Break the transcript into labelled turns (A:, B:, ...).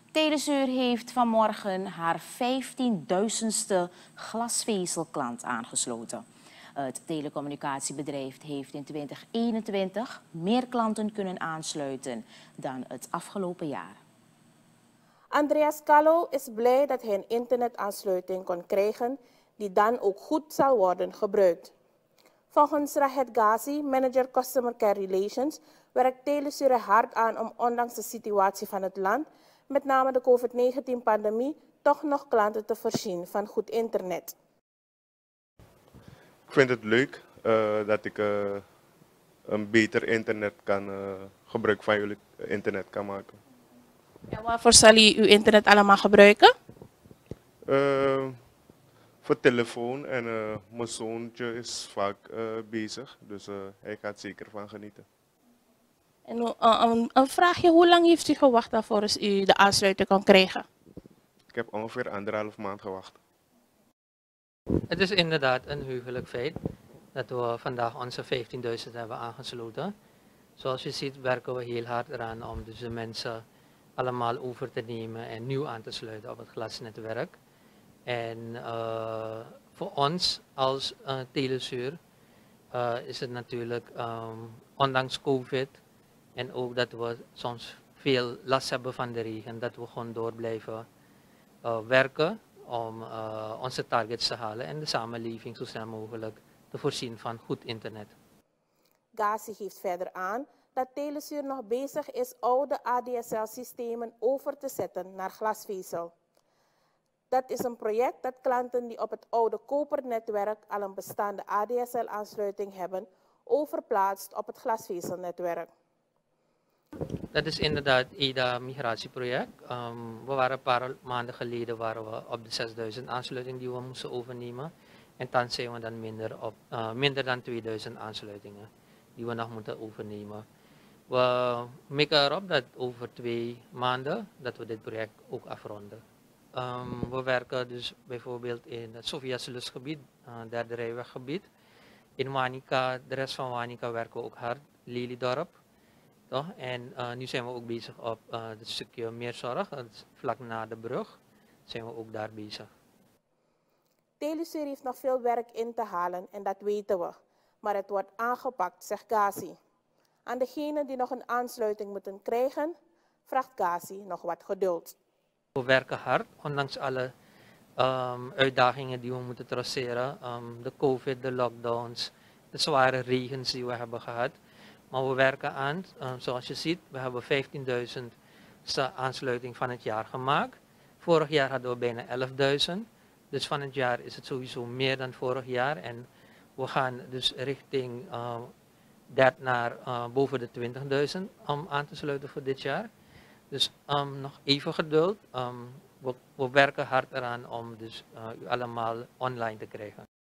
A: Telesuur heeft vanmorgen haar 15.000ste glasvezelklant aangesloten. Het telecommunicatiebedrijf heeft in 2021 meer klanten kunnen aansluiten dan het afgelopen jaar.
B: Andreas Callo is blij dat hij een internetaansluiting kon krijgen die dan ook goed zal worden gebruikt. Volgens Rahed Ghazi, manager Customer Care Relations, werkt Telesuur hard aan om ondanks de situatie van het land, met name de COVID-19-pandemie, toch nog klanten te voorzien van goed internet.
C: Ik vind het leuk dat ik een beter internet kan gebruik van jullie internet kan maken.
D: En waarvoor zal u uw internet allemaal gebruiken?
C: Voor telefoon en mijn zoontje is vaak bezig, dus hij gaat zeker van genieten.
D: En een vraagje, hoe lang heeft u gewacht daarvoor als u de aansluiting kon krijgen?
C: Ik heb ongeveer 1,5 maand gewacht.
E: Het is inderdaad een heugelijk feit dat we vandaag onze 15.000 hebben aangesloten. Zoals je ziet werken we heel hard eraan om dus de mensen allemaal over te nemen en nieuw aan te sluiten op het glasnetwerk. En voor ons als Telesuur is het natuurlijk, ondanks COVID en ook dat we soms veel last hebben van de regen, dat we gewoon door blijven werken om onze targets te halen en de samenleving zo snel mogelijk te voorzien van goed internet.
B: Ghazi geeft verder aan dat Telesuur nog bezig is oude ADSL-systemen over te zetten naar glasvezel. Dat is een project dat klanten die op het oude kopernetwerk al een bestaande ADSL-aansluiting hebben, overplaatst op het glasvezelnetwerk.
E: Dat is inderdaad EDA-migratieproject. We waren een paar maanden geleden op de 6.000 aansluitingen die we moesten overnemen. En thans zijn we dan minder dan 2.000 aansluitingen die we nog moeten overnemen. We mikken erop dat over 2 maanden dat we dit project ook afronden. We werken dus bijvoorbeeld in het Sophiaselus-gebied, derde rijweggebied. In Wanica, de rest van Wanica werken we ook hard, Lelydorp. Toch? En nu zijn we ook bezig op het stukje Meerzorg, vlak na de brug zijn we ook daar bezig.
B: Telesuur heeft nog veel werk in te halen en dat weten we. Maar het wordt aangepakt, zegt Ghazi. Aan degenen die nog een aansluiting moeten krijgen, vraagt Ghazi nog wat geduld.
E: We werken hard, ondanks alle uitdagingen die we moeten traceren. De COVID, de lockdowns, de zware regens die we hebben gehad. Maar we werken aan, zoals je ziet, we hebben 15.000 aansluiting van het jaar gemaakt. Vorig jaar hadden we bijna 11.000. Dus van het jaar is het sowieso meer dan vorig jaar. En we gaan dus richting naar boven de 20.000 om aan te sluiten voor dit jaar. Dus nog even geduld. We werken hard eraan om dus u allemaal online te krijgen.